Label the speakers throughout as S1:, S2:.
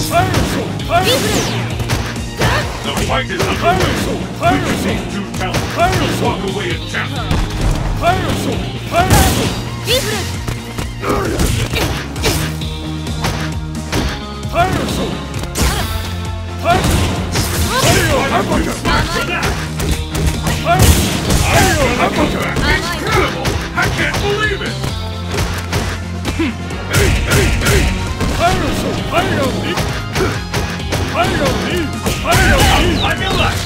S1: The fight is underway. We can take two talents and walk away as champion. Incredible! I can't believe it! I'm your life!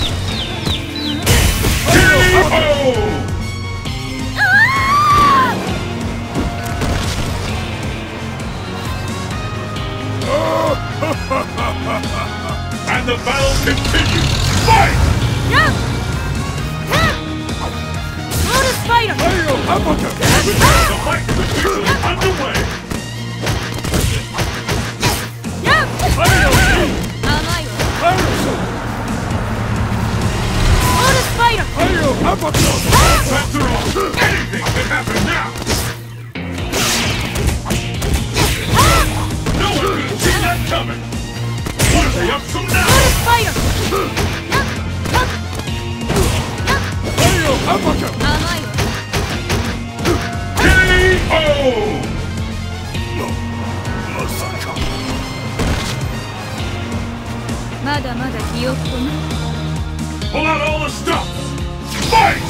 S1: And the battle continues! Fight!
S2: Lotus Fighter!
S1: The fight is officially underway!
S2: Lotus Fighter!
S1: After all, anything can happen now! No one could have seen that coming! What are they up to now?
S2: Lotus Fighter!
S1: K.O. Pull out all the stops! Fight!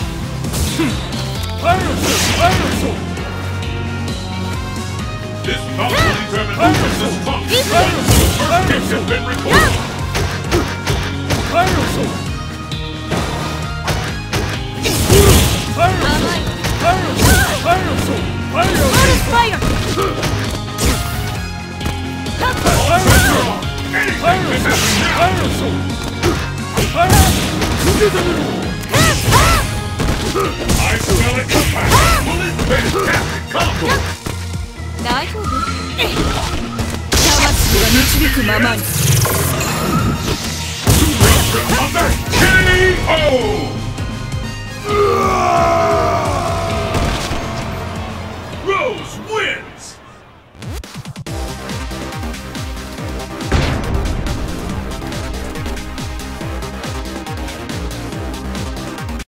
S1: This bout will determine who is the strongest. The first hit has been recorded.
S2: Lotus Fighter!
S1: Anything can happen now! I smell it come back! Well, it's fantastic combo!
S2: 大丈夫？魂が導くままに。
S1: K.O.